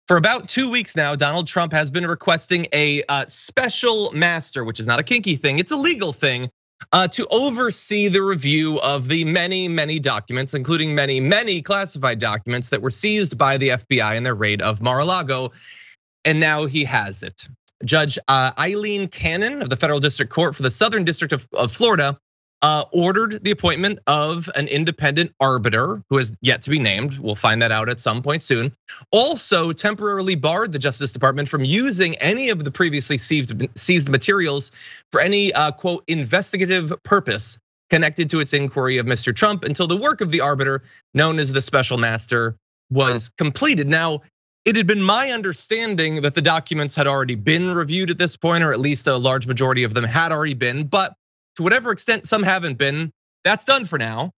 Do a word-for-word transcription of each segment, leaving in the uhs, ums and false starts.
For about two weeks now, Donald Trump has been requesting a special master, which is not a kinky thing, it's a legal thing, to oversee the review of the many, many documents, including many, many classified documents that were seized by the F B I in their raid of Mar-A-Lago. And now he has it. Judge Aileen M of the Federal District Court for the Southern District of Florida ordered the appointment of an independent arbiter who has yet to be named. We'll find that out at some point soon. Also temporarily barred the Justice Department from using any of the previously seized materials for any quote investigative purpose connected to its inquiry of Mister Trump until the work of the arbiter, known as the special master, was completed. Now, it had been my understanding that the documents had already been reviewed at this point, or at least a large majority of them had already been, but to whatever extent some haven't been, that's done for now.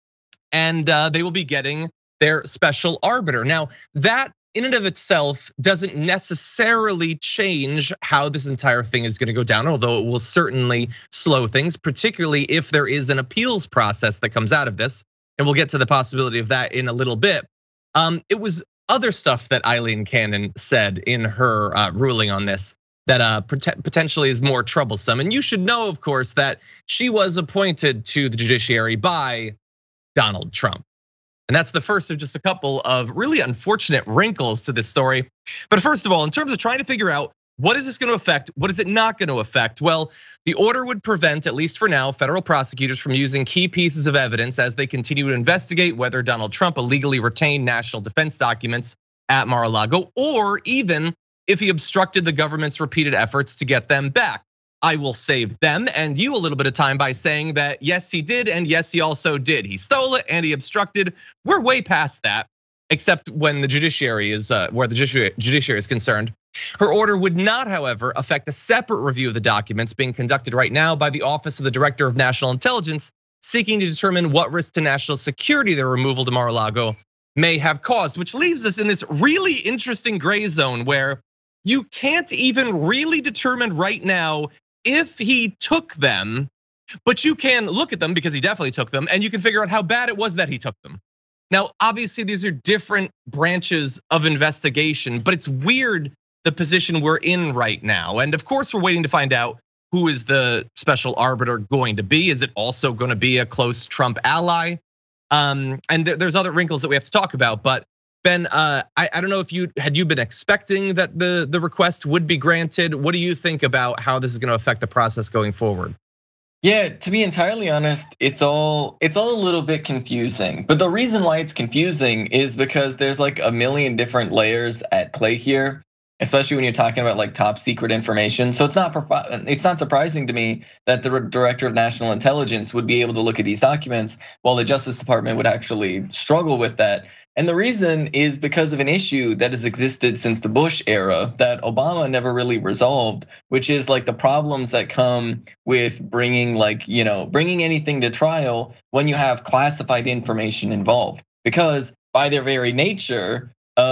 And they will be getting their special arbiter. Now, that in and of itself doesn't necessarily change how this entire thing is gonna go down, although it will certainly slow things, particularly if there is an appeals process that comes out of this. And we'll get to the possibility of that in a little bit. It was other stuff that Aileen M said in her ruling on this that potentially is more troublesome. And you should know, of course, that she was appointed to the judiciary by Donald Trump. And that's the first of just a couple of really unfortunate wrinkles to this story. But first of all, in terms of trying to figure out what is this gonna affect, what is it not gonna affect? Well, the order would prevent, at least for now, federal prosecutors from using key pieces of evidence as they continue to investigate whether Donald Trump illegally retained national defense documents at Mar-A-Lago, or even if he obstructed the government's repeated efforts to get them back. I will save them and you a little bit of time by saying that yes, he did, and yes, he also did. He stole it and he obstructed. We're way past that, except when the judiciary is, where the judiciary is concerned. Her order would not, however, affect a separate review of the documents being conducted right now by the Office of the Director of National Intelligence, seeking to determine what risk to national security their removal to Mar-A-Lago may have caused, which leaves us in this really interesting gray zone where you can't even really determine right now if he took them, but you can look at them because he definitely took them, and you can figure out how bad it was that he took them. Now, obviously, these are different branches of investigation, but it's weird the position we're in right now. And of course, we're waiting to find out who is the special arbiter going to be. Is it also going to be a close Trump ally? And there's other wrinkles that we have to talk about, but Ben, I, I don't know if you had you been expecting that the, the request would be granted. What do you think about how this is going to affect the process going forward? Yeah, to be entirely honest, it's all it's all a little bit confusing. But the reason why it's confusing is because there's like a million different layers at play here, especially when you're talking about like top secret information. So it's not it's not surprising to me that the Director of National Intelligence would be able to look at these documents while the Justice Department would actually struggle with that. And the reason is because of an issue that has existed since the Bush era that Obama never really resolved, which is like the problems that come with bringing like, you know, bringing anything to trial when you have classified information involved. Because by their very nature,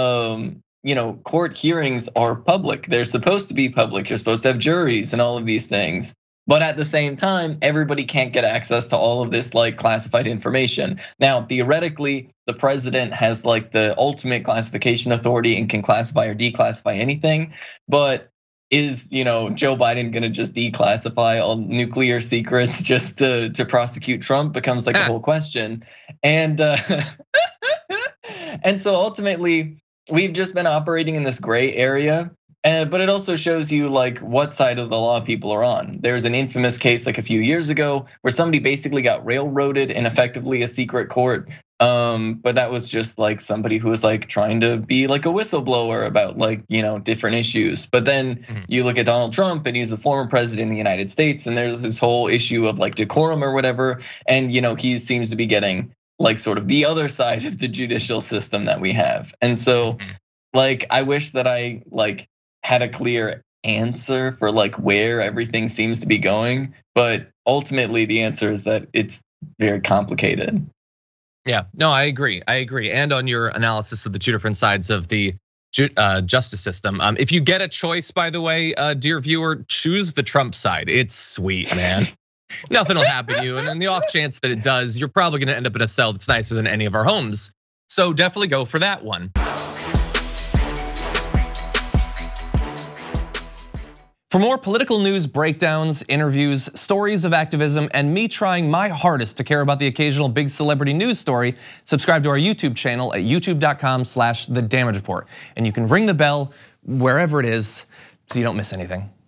um, you know, court hearings are public. They're supposed to be public. You're supposed to have juries and all of these things. But at the same time, everybody can't get access to all of this like classified information. Now, theoretically, the president has like the ultimate classification authority and can classify or declassify anything. But is, you know, Joe Biden gonna just declassify all nuclear secrets just to, to prosecute Trump becomes like a whole question. And uh, and so ultimately, we've just been operating in this gray area. Uh, but it also shows you like what side of the law people are on. There's an infamous case like a few years ago where somebody basically got railroaded in effectively a secret court. Um, but that was just like somebody who was like trying to be like a whistleblower about like, you know, different issues. But then mm-hmm. you look at Donald Trump and he's the former president of the United States, and there's this whole issue of like decorum or whatever. And you know, he seems to be getting like sort of the other side of the judicial system that we have. And so like, I wish that I like had a clear answer for like where everything seems to be going, but ultimately the answer is that it's very complicated. Yeah, no, I agree, I agree. And on your analysis of the two different sides of the justice system, if you get a choice, by the way, dear viewer, choose the Trump side. It's sweet, man. Nothing will happen to you, and in the off chance that it does, you're probably gonna end up in a cell that's nicer than any of our homes. So definitely go for that one. For more political news breakdowns, interviews, stories of activism, and me trying my hardest to care about the occasional big celebrity news story, subscribe to our YouTube channel at youtube dot com slash the damage report. And you can ring the bell wherever it is so you don't miss anything.